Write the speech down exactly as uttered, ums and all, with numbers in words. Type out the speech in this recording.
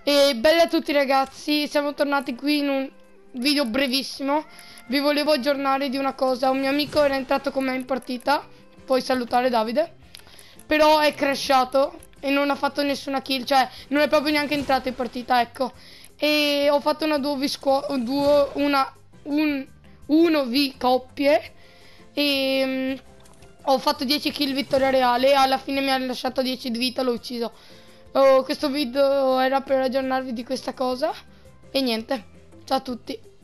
E bella a tutti ragazzi, siamo tornati qui in un video brevissimo. Vi volevo aggiornare di una cosa. Un mio amico era entrato con me in partita. Puoi salutare Davide. Però è crashato e non ha fatto nessuna kill. Cioè non è proprio neanche entrato in partita, ecco. E ho fatto una duo v squad, duo, una un uno v coppie. E um, ho fatto dieci kill vittoria reale. Alla fine mi ha lasciato dieci di vita, l'ho ucciso. Oh, questo video era per aggiornarvi di questa cosa. E niente, ciao a tutti.